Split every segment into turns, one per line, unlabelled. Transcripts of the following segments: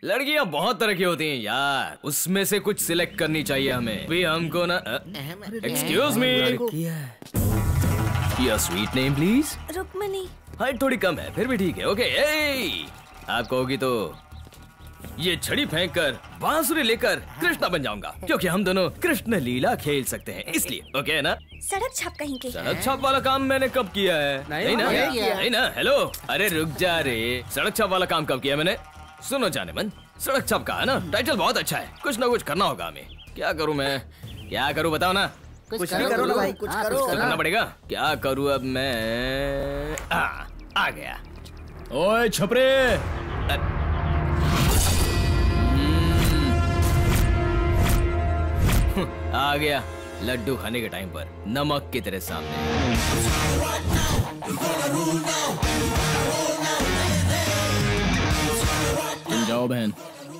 लड़कियां बहुत तरह की होती हैं यार, उसमें से कुछ सिलेक्ट करनी चाहिए हमें भी। हमको ना excuse me, your sweet name please?
Rukmini.
Height थोड़ी कम है फिर भी ठीक है। ओके आप कहोगी तो ये छड़ी फेंक कर बांसुरी लेकर कृष्णा बन जाऊंगा, क्योंकि हम दोनों कृष्ण लीला खेल सकते हैं इसलिए। ओके ना?
सड़क छाप कहीं के।
सड़क छाप वाला काम मैंने कब किया है? नहीं ना, नहीं ना। हेलो, अरे रुक जा रे, सड़क छाप वाला काम कब किया मैंने? सुनो जाने मन, सड़क छाप का है ना टाइटल बहुत अच्छा है, कुछ ना कुछ करना होगा हमें। क्या करूँ मैं, क्या करूँ बताओ ना?
कुछ करो ना भाई, कुछ करो।
करना पड़ेगा। क्या करूँ अब मैं? आ गया। ओए छपरे, आ गया लड्डू खाने के टाइम पर, नमक की तेरे सामने।
तुम जाओ बहन।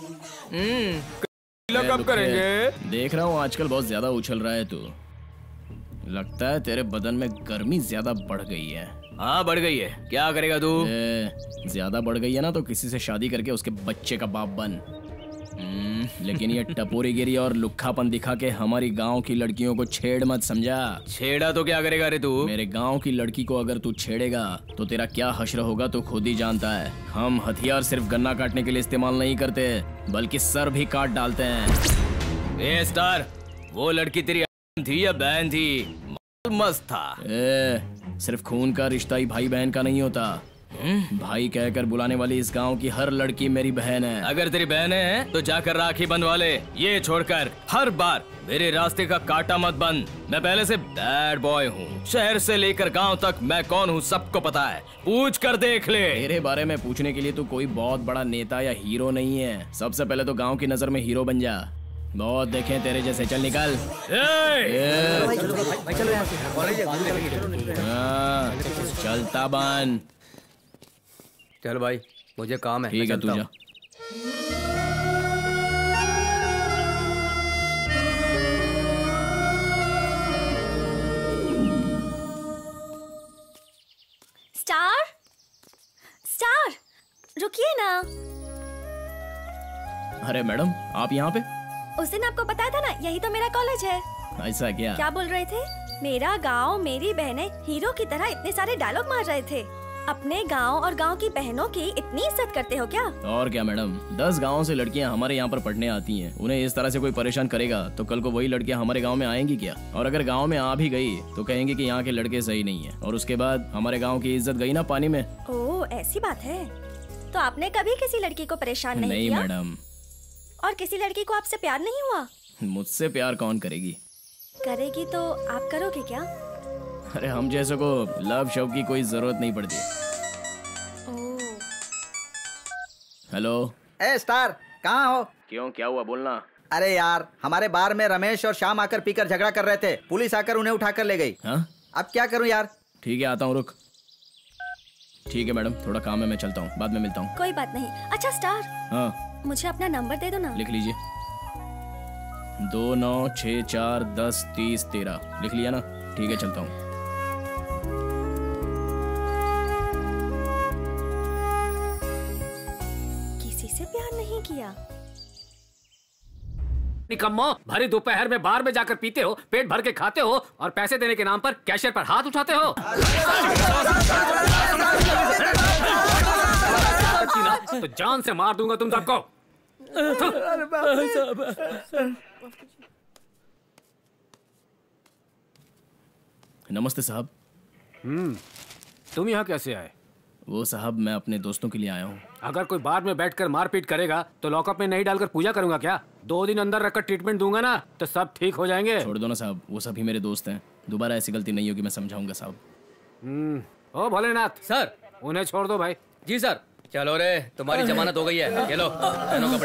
कब करेंगे?
देख रहा हूँ आजकल बहुत ज्यादा उछल रहा है तू। लगता है तेरे बदन में गर्मी ज्यादा बढ़ गई है।
हाँ बढ़ गई है, क्या करेगा तू?
ज्यादा बढ़ गई है ना तो किसी से शादी करके उसके बच्चे का बाप बन। लेकिन ये टपोरीगिरी और लुक्खापन दिखा के हमारी गांव की लड़कियों को छेड़ मत, समझा?
छेड़ा तो क्या करेगा रे तू?
मेरे गांव की लड़की को अगर तू छेड़ेगा तो तेरा क्या हश्र होगा तो खुद ही जानता है। हम हथियार सिर्फ गन्ना काटने के लिए इस्तेमाल नहीं करते, बल्कि सर भी काट डालते हैं।
ए स्टार, वो लड़की तेरी थी या बहन थी? मस्त था।
सिर्फ खून का रिश्ता ही भाई बहन का नहीं होता। भाई कहकर बुलाने वाली इस गांव की हर लड़की मेरी बहन है।
अगर तेरी बहन है तो जाकर राखी बंधवा ले। ये छोड़कर हर बार मेरे रास्ते का कांटा मत बन। मैं पहले से बैड बॉय हूँ, शहर से लेकर गांव तक मैं कौन हूँ सबको पता है, पूछ कर देख ले।
मेरे बारे में पूछने के लिए तू कोई बहुत बड़ा नेता या हीरो नहीं है। सबसे पहले तो गाँव की नजर में हीरो बन जा। बहुत देखे तेरे जैसे, चल निकल। चलता बन।
चल भाई, मुझे काम है।
ठीक है, तू जा।
स्टार, स्टार, रुकिए ना।
अरे मैडम, आप यहाँ पे?
उस दिन आपको बताया था ना, यही तो मेरा कॉलेज है।
ऐसा क्या?
क्या बोल रहे थे? मेरा गांव, मेरी बहनें, हीरो की तरह इतने सारे डायलॉग मार रहे थे। अपने गांव और गांव की बहनों की इतनी इज्जत करते हो क्या?
और क्या मैडम, 10 गाँव से लड़कियां हमारे यहाँ पर पढ़ने आती हैं। उन्हें इस तरह से कोई परेशान करेगा तो कल को वही लड़कियां हमारे गांव में आएंगी क्या? और अगर गांव में आ भी गई तो कहेंगे कि यहाँ के लड़के सही नहीं है, और उसके बाद हमारे गाँव की इज्जत गई ना पानी में।
ओह, ऐसी बात है। तो आपने कभी किसी लड़की को परेशान नहीं किया?
मैडम।
और किसी लड़की को आपसे प्यार नहीं हुआ?
मुझसे प्यार कौन करेगी?
करेगी तो आप करोगे क्या?
अरे हम जैसों को लव शव की कोई जरूरत नहीं पड़ती। हेलो।
ए स्टार, कहाँ हो?
क्यों, क्या हुआ, बोलना।
अरे यार, हमारे बार में रमेश और श्याम आकर पीकर झगड़ा कर रहे थे, पुलिस आकर उन्हें उठाकर ले गई।
हाँ?
अब क्या करूं यार?
ठीक है, आता हूँ, रुक। ठीक है मैडम, थोड़ा काम है, मैं चलता हूँ, बाद में मिलता हूँ।
कोई बात नहीं। अच्छा स्टार,
हाँ?
मुझे अपना नंबर दे दो ना।
लिख लीजिए। 2964103013। लिख लिया ना? ठीक है, चलता हूँ।
किसी से प्यार नहीं किया?
निकम्मो, भरी दोपहर में बार में जाकर पीते हो, पेट भर के खाते हो, और पैसे देने के नाम पर कैशियर पर हाथ उठाते हो। तो जान से मार दूंगा तुम सबको।
नमस्ते साहब।
तुम यहाँ कैसे आए?
वो साहब, मैं अपने दोस्तों के लिए आया हूँ।
अगर कोई बार में बैठकर मारपीट करेगा तो लॉकअप में नहीं डालकर पूजा करूंगा क्या? 2 दिन अंदर रखकर ट्रीटमेंट दूंगा ना तो सब ठीक हो जाएंगे।
छोड़ दो ना साहब, वो सभी मेरे दोस्त हैं। दोबारा ऐसी गलती नहीं होगी, मैं समझाऊंगा साहब।
ओ भोलेनाथ
सर,
उन्हें छोड़ दो भाई।
जी सर। चलो रे, तुम्हारी जमानत हो गई है, ये लो, पहनो कपड़े।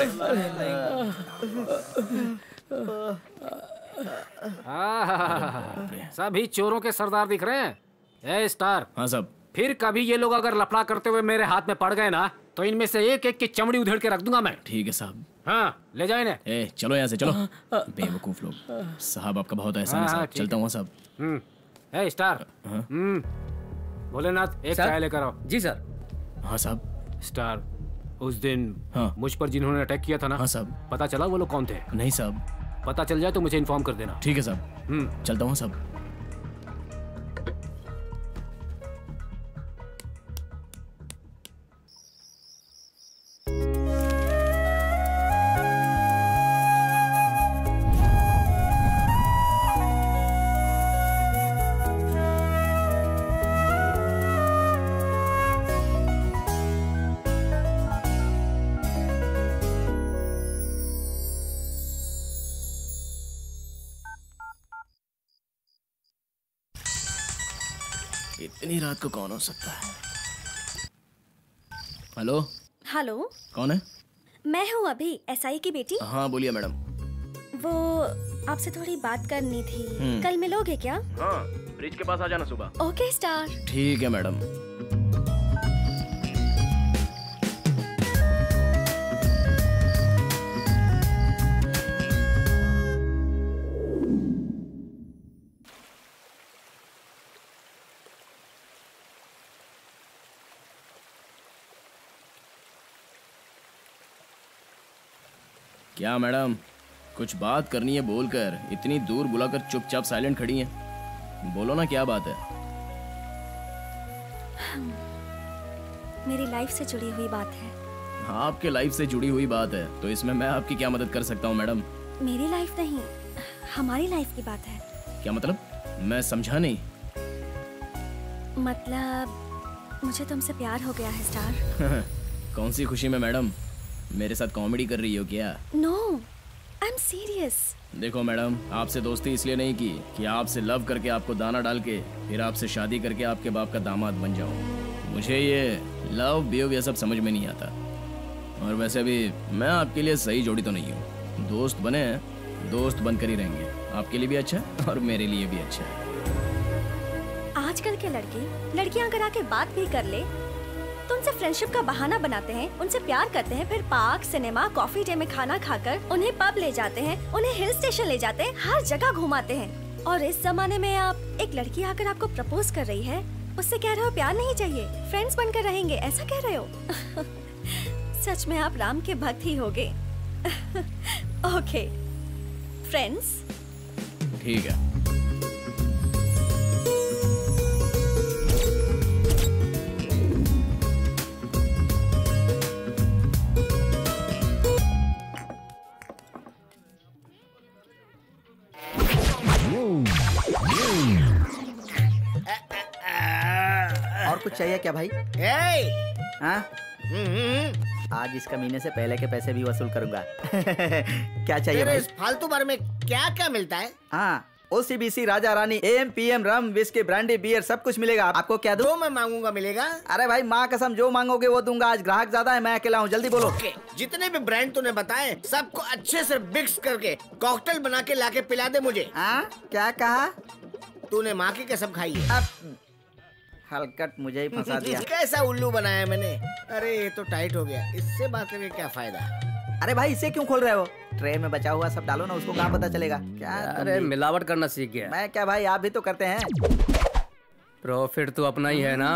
सभी चोरों के सरदार दिख रहे हैं। ए स्टार।
हाँ साहब।
फिर कभी ये लोग अगर लफड़ा करते हुए मेरे हाथ में पड़ गए ना तो इनमें से एक एक की चमड़ी उधेड़ के रख दूंगा मैं।
ठीक है साहब।
हाँ, ले जाए इन्हें।
ए चलो यहाँ से, चलो। बेवकूफ लोग। साहब आपका बहुत एहसान है साहब, चलता हूँ साहब।
ए स्टार। भोलेनाथ, एक चाय लेकर आओ।
जी सर।
हाँ साहब।
स्टार, उस दिन
हाँ।
मुझ पर जिन्होंने अटैक किया था ना,
हाँ साहब।
पता चला वो लोग कौन थे?
नहीं साहब।
पता चल जाए तो मुझे इन्फॉर्म कर देना।
ठीक है साहब, चलता हूँ साहब। इतनी रात को कौन हो सकता है? हेलो।
हेलो,
कौन है?
मैं हूँ अभी एसआई की बेटी।
हाँ बोलिए मैडम।
वो आपसे थोड़ी बात करनी थी, कल मिलोगे क्या?
हाँ, ब्रिज के पास आ जाना सुबह।
Okay star.
ठीक है मैडम। क्या मैडम, कुछ बात करनी है बोलकर इतनी दूर बुलाकर चुपचाप साइलेंट खड़ी हैं? बोलो ना, क्या बात है?
मेरी लाइफ से जुड़ी हुई बात है।
आपके लाइफ से जुड़ी हुई बात है तो इसमें मैं आपकी क्या मदद कर सकता हूँ मैडम?
मेरी लाइफ नहीं, हमारी लाइफ की बात है।
क्या मतलब? मैं समझा नहीं।
मतलब मुझे तुमसे प्यार हो गया है स्टार।
कौन सी खुशी में मैडम? मेरे साथ कॉमेडी कर रही हो क्या?
No, I am serious.
देखो मैडम, आपसे दोस्ती इसलिए नहीं की कि आपसे लव करके आपको दाना डाल के फिर आपसे शादी करके आपके बाप का दामाद बन जाऊं। मुझे ये लव बेव ये सब समझ में नहीं आता। और वैसे भी मैं आपके लिए सही जोड़ी तो नहीं हूँ। दोस्त बने हैं, दोस्त बनकर ही रहेंगे। आपके लिए भी अच्छा है और मेरे लिए भी अच्छा है।
आजकल के लड़के लड़कियां अगर आके बात भी कर ले तो उनसे फ्रेंडशिप का बहाना बनाते हैं, उनसे प्यार करते हैं, फिर पार्क, सिनेमा, कॉफी डे में खाना खाकर उन्हें पब ले जाते हैं, उन्हें हिल स्टेशन ले जाते हैं, हर जगह घुमाते हैं। और इस जमाने में आप एक लड़की आकर आपको प्रपोज कर रही है, उससे कह रहे हो प्यार नहीं चाहिए, फ्रेंड्स बनकर रहेंगे, ऐसा कह रहे हो? सच में आप राम के भक्त ही होगे। Okay friends.
ठीक है।
और कुछ चाहिए क्या भाई? हाँ? आज इस कमीने से पहले के पैसे भी वसूल करूंगा। क्या चाहिए भाई?
इस फालतू बार में क्या क्या मिलता है?
हाँ, OCBC, राजा रानी, AM, PM, rum, whisky, brandy, beer सब कुछ मिलेगा। आपको क्या दूं?
जो मैं मांगूंगा मिलेगा।
अरे भाई माँ कसम, जो मांगोगे वो दूंगा। आज ग्राहक ज्यादा है, मैं अकेला हूँ, जल्दी बोलो।
जितने भी ब्रांड तूने बताए सबको अच्छे से मिक्स करके कॉकटेल बना के लाके पिला दे मुझे।
क्या कहा
तूने? माँ की कसम खाई है।
हलकट मुझे ही फंसा दिया।
कैसा उल्लू बनाया मैंने। अरे ये तो टाइट हो गया, इससे बात करके क्या फायदा?
अरे भाई इसे क्यों खोल रहे हो? ट्रे में बचा हुआ सब डालो ना, उसको कहाँ पता चलेगा? क्या
अरे मिलावट करना सीख गया।
मैं क्या भाई, आप भी तो करते हैं।
प्रॉफिट तो अपना ही है ना।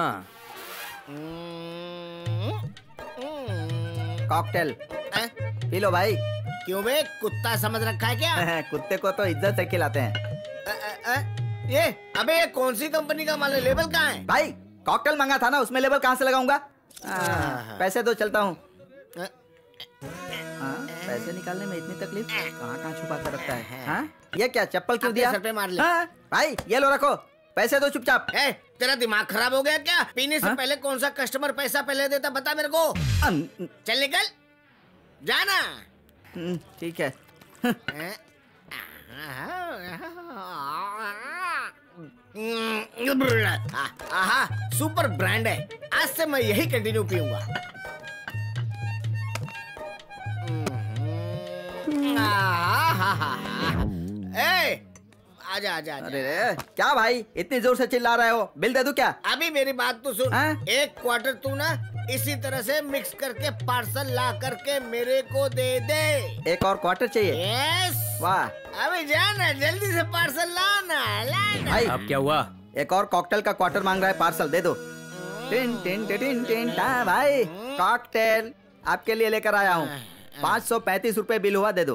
कॉकटेल पी लो भाई।
क्यों बे, कुत्ता समझ रखा है क्या?
कुत्ते को तो इज्जत से खिलाते हैं।
ये अबे ये कौन सी कंपनी का माल है? लेबल कहाँ है?
भाई कॉकटेल मंगा था ना, उसमें लेबल कहाँ से लगाऊंगा? पैसे दो, चलता हूँ। पैसे निकालने में इतनी तकलीफ कहाँ कहाँ छुपा कर रखता है? हाँ? ये क्या चप्पल क्यों दिया?
सर पे मार ले।
भाई ये लो, रखो, पैसे दो चुपचाप।
तेरा दिमाग खराब हो गया क्या? पीने से पहले कौन सा कस्टमर पैसा पहले देता बता मेरे को। चल निकल जाना।
ठीक है।
सुपर ब्रांड है, आज से मैं यही कंटिन्यू पीऊंगा। आजा आजा।
अरे क्या भाई इतनी जोर से चिल्ला रहे हो? बिल दे दूं क्या?
अभी मेरी बात तो सुन। एक क्वार्टर तू ना इसी तरह से मिक्स करके पार्सल ला करके मेरे को दे दे।
एक और क्वार्टर चाहिए?
यस।
वाह,
अभी जाना, जल्दी से पार्सल लाना।
भाई अब क्या हुआ?
एक और कॉकटेल का क्वार्टर मांग रहा है, पार्सल दे दो। टिन टिन टिन टिन टा भाई, कॉकटेल आपके लिए लेकर आया हूँ। 535 रुपए बिल हुआ, दे दो।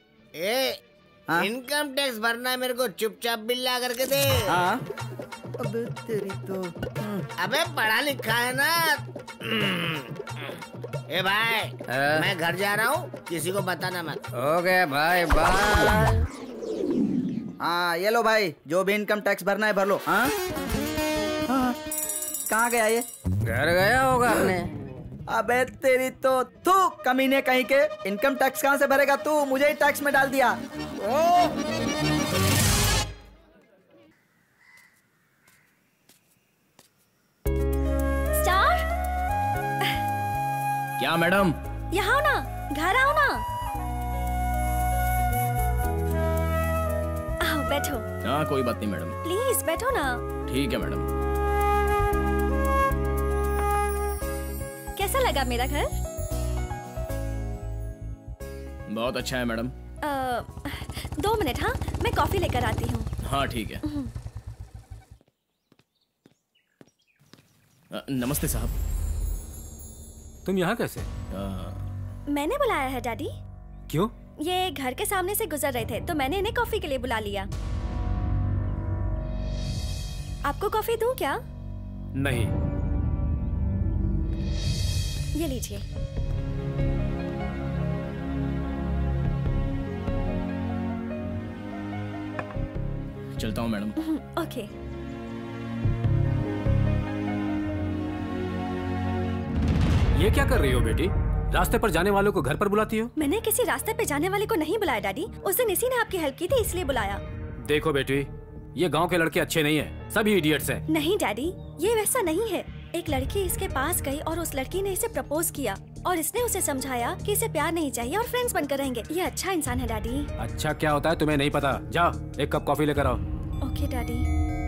इनकम टैक्स भरना है मेरे को, चुपचाप बिल ला करके दे।
हाँ। अबे तेरी तो।
अबे पढ़ा लिखा है ना। ए भाई, मैं घर जा रहा हूँ, किसी को बताना मत।
ओके भाई, बाय।
हाँ ये लो भाई, जो भी इनकम टैक्स भरना है भर लो। हाँ कहाँ गया ये?
घर गया होगा अपने।
अबे तेरी तो तू कमीने कहीं के, इनकम टैक्स कहाँ से भरेगा तू? मुझे ही टैक्स में डाल दिया।
स्टार,
क्या मैडम?
यहाँ आओ ना, घर आओ ना। आओ बैठो।
हाँ कोई बात नहीं मैडम।
प्लीज बैठो ना।
ठीक है मैडम।
कैसा लगा मेरा घर?
बहुत अच्छा है मैडम।
2 मिनट, हाँ मैं कॉफी लेकर आती हूँ।
हाँ ठीक है। नमस्ते साहब।
तुम यहाँ कैसे?
मैंने बुलाया है डैडी।
क्यों?
ये घर के सामने से गुजर रहे थे तो मैंने इन्हें कॉफी के लिए बुला लिया। आपको कॉफी दूं क्या?
नहीं।
ये लीजिए।
चलता हूँ मैडम।
ओके।
ये क्या कर रही हो बेटी? रास्ते पर जाने वालों को घर पर बुलाती हो?
मैंने किसी रास्ते पे जाने वाले को नहीं बुलाया डैडी, उस दिन इसी ने आपकी हेल्प की थी इसलिए बुलाया।
देखो बेटी, ये गांव के लड़के अच्छे नहीं हैं, सभी इडियट्स हैं।
नहीं डैडी, ये वैसा नहीं है। एक लड़की इसके पास गई और उस लड़की ने इसे प्रपोज किया और इसने उसे समझाया कि इसे प्यार नहीं चाहिए और फ्रेंड्स बनकर रहेंगे। ये अच्छा इंसान है डैडी।
अच्छा क्या होता है तुम्हें नहीं पता। जाओ 1 कप कॉफी लेकर आओ।
Okay daddy.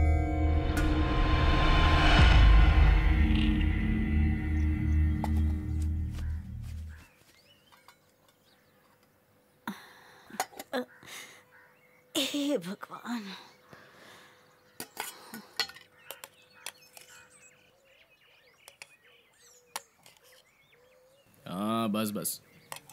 हे भगवान।
हाँ बस बस।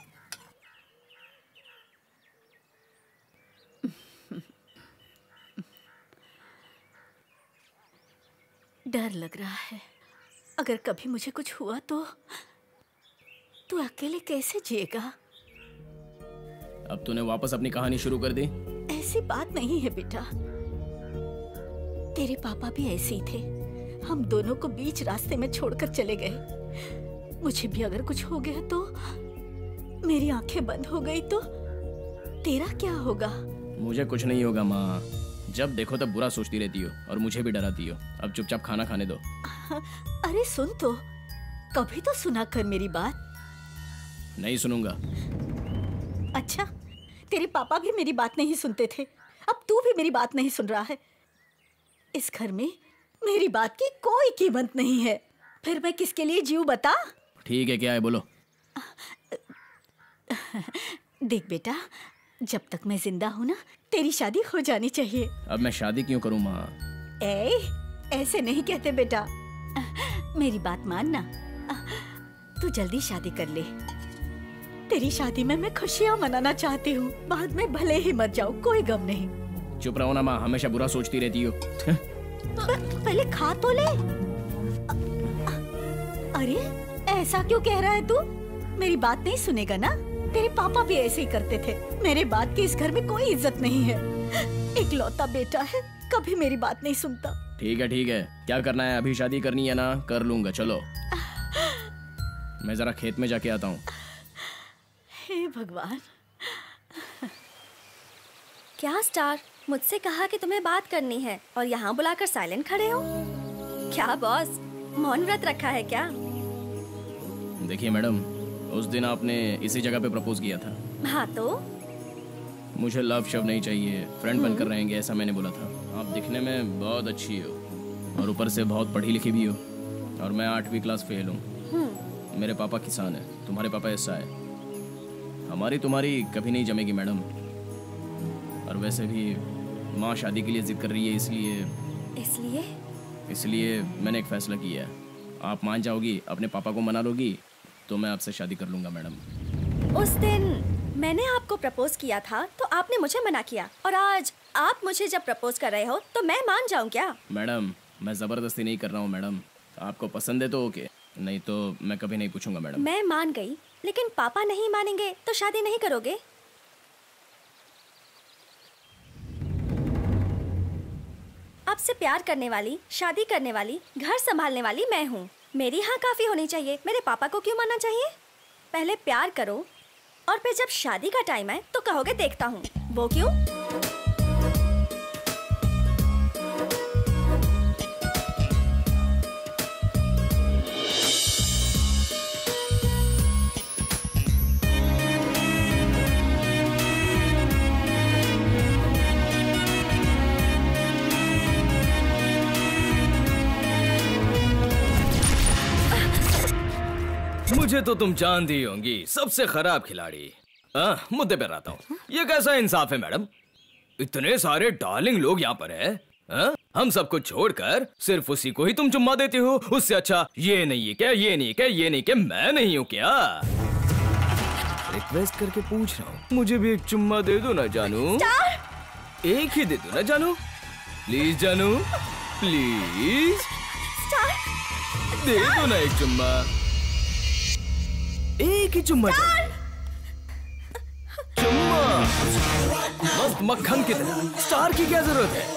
डर लग रहा है, अगर कभी मुझे कुछ हुआ तो तू अकेले कैसे जिएगा?
अब तूने वापस अपनी कहानी शुरू कर दी।
ऐसी बात नहीं है बेटा, तेरे पापा भी ऐसे ही थे। हम दोनों को बीच रास्ते में छोड़कर चले गए। मुझे भी अगर कुछ हो गया तो, मेरी आंखें बंद हो गई तो तेरा क्या होगा?
मुझे कुछ नहीं होगा माँ, जब देखो तब बुरा सोचती रहती हो और मुझे भी डराती हो। अब चुपचाप खाना खाने दो।
अरे सुन तो, कभी तो सुना कर मेरी बात।
नहीं सुनूंगा।
अच्छा, तेरे पापा भी मेरी बात नहीं सुनते थे, अब तू भी मेरी बात नहीं सुन रहा है। इस घर में मेरी बात की कोई कीमत नहीं है, फिर मैं किसके लिए जीऊं बता?
ठीक है, क्या है बोलो।
देख बेटा, जब तक मैं जिंदा हूँ ना, तेरी शादी हो जानी चाहिए।
अब मैं शादी क्यों करूँ माँ?
ऐसे नहीं कहते बेटा, मेरी बात मान ना। तू जल्दी शादी कर ले। तेरी शादी में मैं खुशियाँ मनाना चाहती हूँ, बाद में भले ही मत जाओ, कोई गम नहीं।
चुप रहो ना माँ, हमेशा बुरा सोचती रहती हो।
पहले खा तो ले। अरे ऐसा क्यों कह रहा है तू? मेरी बात नहीं सुनेगा ना? तेरे पापा भी ऐसे ही करते थे। मेरे बात की इस घर में कोई इज्जत नहीं है। इकलौता बेटा है, कभी मेरी बात नहीं सुनता।
ठीक है, क्या करना है? अभी शादी करनी है ना? कर लूंगा, चलो। मैं जरा खेत में जाके आता हूँ।
हे भगवान।
क्या स्टार, मुझसे कहा कि तुम्हें बात करनी है और यहाँ बुलाकर साइलेंट खड़े हो? क्या बॉस, मौन व्रत रखा है क्या?
देखिए मैडम, उस दिन आपने इसी जगह पे प्रपोज किया था।
हाँ तो?
मुझे लव शव नहीं चाहिए, फ्रेंड बनकर रहेंगे, ऐसा मैंने बोला था। आप दिखने में बहुत अच्छी हो और ऊपर से बहुत पढ़ी लिखी भी हो, और मैं 8वीं क्लास फेल हूँ। मेरे पापा किसान हैं, तुम्हारे पापा ऐसा है। हमारी तुम्हारी कभी नहीं जमेगी मैडम। और वैसे भी माँ शादी के लिए जिद कर रही है, इसलिए मैंने एक फैसला किया है। आप मान जाओगी, अपने पापा को मना लोगी तो मैं आपसे शादी कर लूंगा मैडम।
उस दिन मैंने आपको प्रपोज किया था तो आपने मुझे मना किया, और आज आप मुझे जब प्रपोज कर रहे हो तो मैं मान जाऊं क्या?
मैडम मैं जबरदस्ती नहीं कर रहा हूँ मैडम, आपको पसंद है तो ओके, नहीं तो मैं कभी नहीं पूछूंगा मैडम।
मैं मान गई, लेकिन पापा नहीं मानेंगे तो शादी नहीं करोगे? आपसे प्यार करने वाली, शादी करने वाली, घर संभालने वाली मैं हूँ। मेरी हाँ काफी होनी चाहिए, मेरे पापा को क्यों मानना चाहिए? पहले प्यार करो और फिर जब शादी का टाइम है तो कहोगे देखता हूँ। वो क्यों?
मुझे तो तुम जानती होंगी, सबसे खराब खिलाड़ी। मुद्दे पर आता हूँ। ये कैसा इंसाफ है मैडम? इतने सारे डार्लिंग लोग यहाँ पर है, हम सबको छोड़कर सिर्फ उसी को ही तुम चुम्मा देते हो। उससे अच्छा ये नहीं है क्या, ये नहीं है क्या, ये नहीं क्या, मैं नहीं हूँ क्या? रिक्वेस्ट करके पूछ रहा हूँ, मुझे भी एक चुम्मा दे दो ना जानू। एक ही दे दो ना जानू, प्लीज जानू, प्लीज दे दो ना एक चुम्मा, एक ही चुम्मा। चुम्मा मस्त मक्खन की तरह, स्टार की क्या जरूरत है?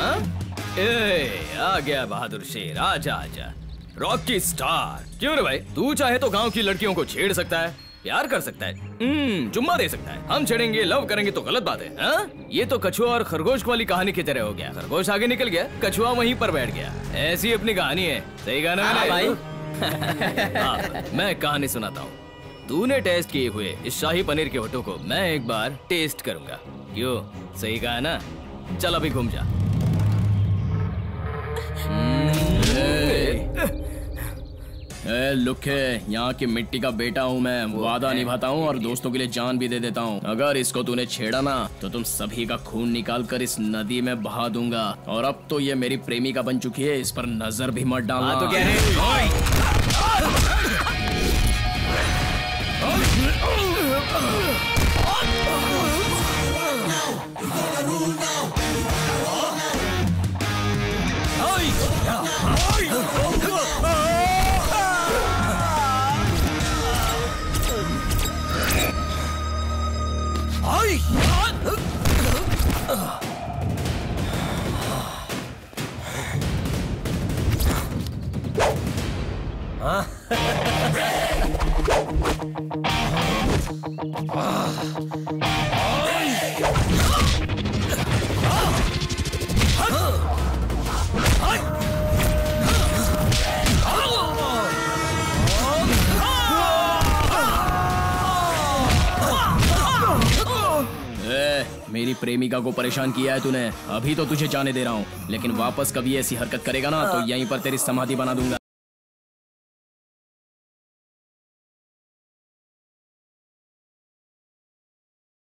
आ गया बहादुर शेर, आजा आजा, रॉकी स्टार। क्यों रे भाई, तू चाहे तो गांव की लड़कियों को छेड़ सकता है, प्यार कर सकता है, चुम्मा दे सकता है। हम छेड़ेंगे, लव करेंगे तो गलत बात है? ये तो कछुआ और खरगोश वाली कहानी की तरह हो गया। खरगोश आगे निकल गया, कछुआ वहीं पर बैठ गया। ऐसी अपनी कहानी है। सही कहा ना भाई? मैं कहानी सुनाता हूँ। तूने टेस्ट किए हुए इस शाही पनीर के होठों को मैं एक बार टेस्ट करूंगा। क्यों? सही कहा ना? चल अभी घूम जा।
लुखे, यहाँ की मिट्टी का बेटा हूँ मैं, वादा निभाता हूँ और दोस्तों के लिए जान भी दे देता हूँ। अगर इसको तूने छेड़ा ना तो तुम सभी का खून निकाल कर इस नदी में बहा दूंगा। और अब तो ये मेरी प्रेमिका बन चुकी है, इस पर नजर भी मत डालना।
तो क्या है?
मेरी प्रेमिका को परेशान किया है तूने, अभी तो तुझे जाने दे रहा हूँ, लेकिन वापस कभी ऐसी हरकत करेगा ना तो यहीं पर तेरी समाधि बना दूंगा।